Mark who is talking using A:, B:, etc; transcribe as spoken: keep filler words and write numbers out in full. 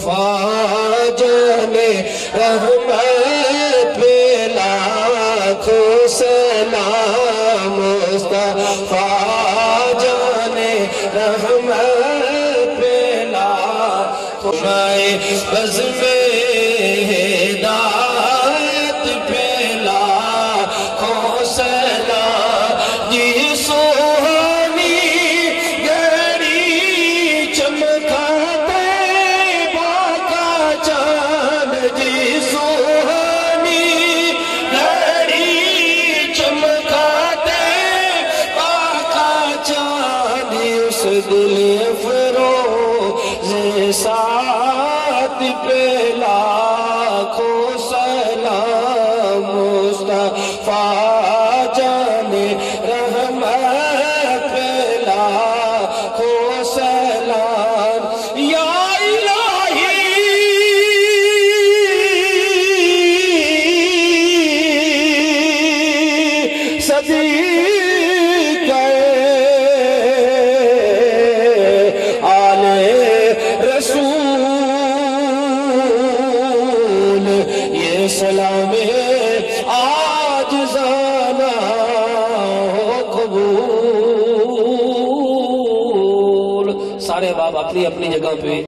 A: فاجنے رحمت پہ لاکھوں سلام مصطفیٰ جانے رحمت پہ لاکھوں بزم ہدایت پہ لاکھوں سلام جی سوہنی گھڑی چمکا دل فروز ساتھ پہ لاکھوں سلام مصطفیٰ جانے رحمت پہ لاکھوں سلام یا الہی صدیق سلام آج زانا قبول. سارے باب اپنی اپنی جگہ پہ